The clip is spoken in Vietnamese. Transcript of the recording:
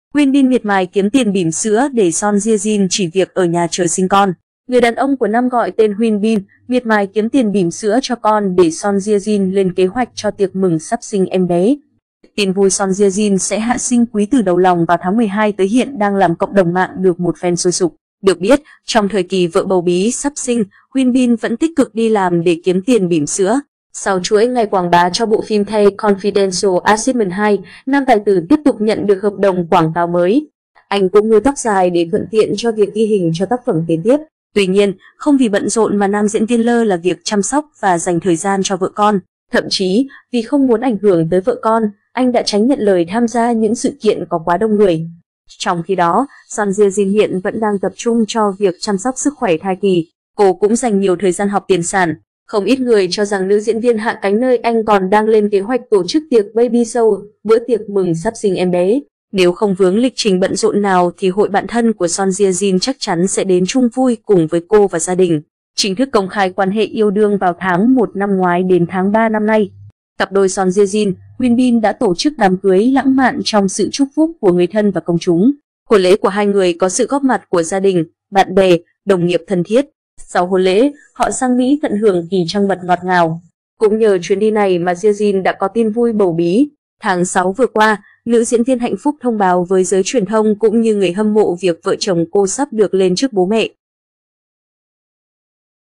Huyên Bin miệt mài kiếm tiền bỉm sữa để Son Ye Jin chỉ việc ở nhà chờ sinh con. Người đàn ông của năm gọi tên Huyên Bin miệt mài kiếm tiền bỉm sữa cho con để Son Ye Jin lên kế hoạch cho tiệc mừng sắp sinh em bé. Tin vui Son Ye Jin sẽ hạ sinh quý tử đầu lòng vào tháng 12 tới hiện đang làm cộng đồng mạng được một phen sôi sục. Được biết, trong thời kỳ vợ bầu bí sắp sinh, Huyên Bin vẫn tích cực đi làm để kiếm tiền bỉm sữa. Sau chuỗi ngày quảng bá cho bộ phim Thay Confidential Assignment 2, nam tài tử tiếp tục nhận được hợp đồng quảng cáo mới. Anh cũng nuôi tóc dài để thuận tiện cho việc ghi hình cho tác phẩm kế tiếp. Tuy nhiên, không vì bận rộn mà nam diễn viên lơ là việc chăm sóc và dành thời gian cho vợ con. Thậm chí, vì không muốn ảnh hưởng tới vợ con, anh đã tránh nhận lời tham gia những sự kiện có quá đông người. Trong khi đó, Son Ye Jin hiện vẫn đang tập trung cho việc chăm sóc sức khỏe thai kỳ. Cô cũng dành nhiều thời gian học tiền sản. Không ít người cho rằng nữ diễn viên hạ cánh nơi anh còn đang lên kế hoạch tổ chức tiệc baby shower, bữa tiệc mừng sắp sinh em bé. Nếu không vướng lịch trình bận rộn nào thì hội bạn thân của Son Ye Jin chắc chắn sẽ đến chung vui cùng với cô và gia đình. Chính thức công khai quan hệ yêu đương vào tháng 1 năm ngoái đến tháng 3 năm nay. Cặp đôi Son Ye Jin, Huyên Bin đã tổ chức đám cưới lãng mạn trong sự chúc phúc của người thân và công chúng. Hôn lễ của hai người có sự góp mặt của gia đình, bạn bè, đồng nghiệp thân thiết. Sau hôn lễ, họ sang Mỹ tận hưởng kỳ trăng mật ngọt ngào. Cũng nhờ chuyến đi này mà Ye Jin đã có tin vui bầu bí. Tháng 6 vừa qua, nữ diễn viên hạnh phúc thông báo với giới truyền thông cũng như người hâm mộ việc vợ chồng cô sắp được lên trước bố mẹ.